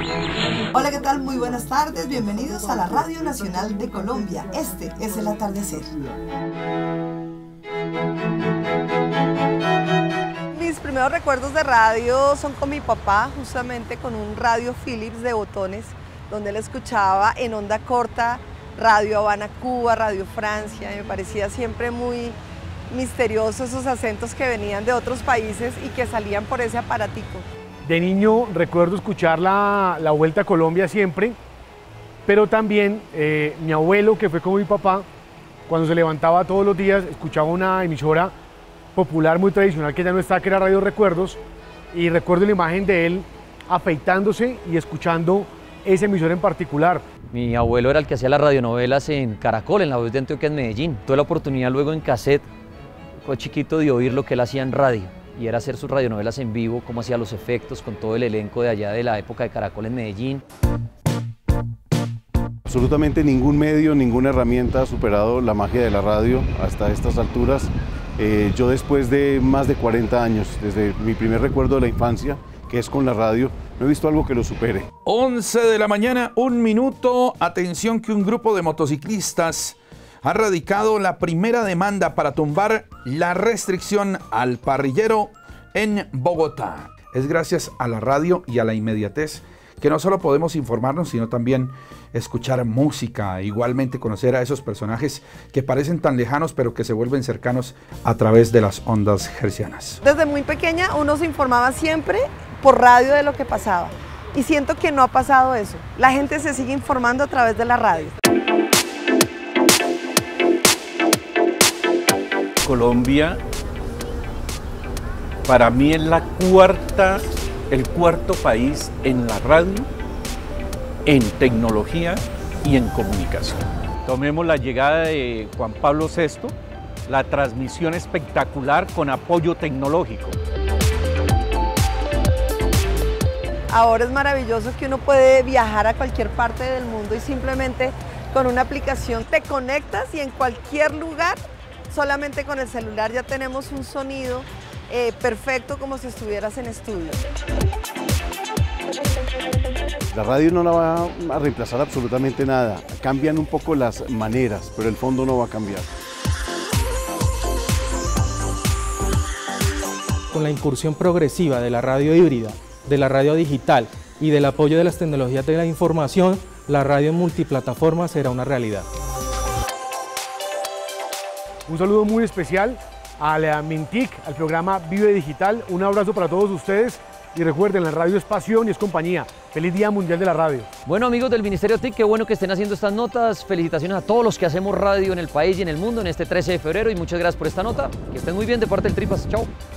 Hola, ¿qué tal? Muy buenas tardes, bienvenidos a la Radio Nacional de Colombia. Este es El Atardecer. Mis primeros recuerdos de radio son con mi papá, justamente con un radio Philips de botones, donde él escuchaba en onda corta Radio Habana, Cuba, Radio Francia. Me parecía siempre muy misterioso esos acentos que venían de otros países y que salían por ese aparatico. De niño recuerdo escuchar la Vuelta a Colombia siempre, pero también mi abuelo, que fue como mi papá, cuando se levantaba todos los días, escuchaba una emisora popular muy tradicional que ya no está, que era Radio Recuerdos, y recuerdo la imagen de él afeitándose y escuchando esa emisora en particular. Mi abuelo era el que hacía las radionovelas en Caracol, en La Voz de Antioquia, en Medellín. Tuve la oportunidad luego en cassette, fue chiquito, de oír lo que él hacía en radio, y era hacer sus radionovelas en vivo, cómo hacía los efectos con todo el elenco de allá de la época de Caracol en Medellín. Absolutamente ningún medio, ninguna herramienta ha superado la magia de la radio hasta estas alturas. Yo después de más de 40 años, desde mi primer recuerdo de la infancia, que es con la radio, no he visto algo que lo supere. 11 de la mañana, 1 minuto. Atención que un grupo de motociclistas ha radicado la primera demanda para tumbar la restricción al parrillero en Bogotá. Es gracias a la radio y a la inmediatez que no solo podemos informarnos, sino también escuchar música, igualmente conocer a esos personajes que parecen tan lejanos pero que se vuelven cercanos a través de las ondas hercianas. Desde muy pequeña uno se informaba siempre por radio de lo que pasaba y siento que no ha pasado eso. La gente se sigue informando a través de la radio. Colombia para mí es el cuarto país en la radio, en tecnología y en comunicación. Tomemos la llegada de Juan Pablo VI, la transmisión espectacular con apoyo tecnológico. Ahora es maravilloso que uno puede viajar a cualquier parte del mundo y simplemente con una aplicación te conectas y en cualquier lugar, solamente con el celular ya tenemos un sonido perfecto como si estuvieras en estudio. La radio no la va a reemplazar absolutamente nada. Cambian un poco las maneras, pero el fondo no va a cambiar. Con la incursión progresiva de la radio híbrida, de la radio digital y del apoyo de las tecnologías de la información, la radio multiplataforma será una realidad. Un saludo muy especial a la Mintic, al programa Vive Digital. Un abrazo para todos ustedes y recuerden, la radio es pasión y es compañía. Feliz Día Mundial de la Radio. Bueno, amigos del Ministerio TIC, qué bueno que estén haciendo estas notas. Felicitaciones a todos los que hacemos radio en el país y en el mundo en este 13 de febrero y muchas gracias por esta nota. Que estén muy bien de parte del Tripas. Chao.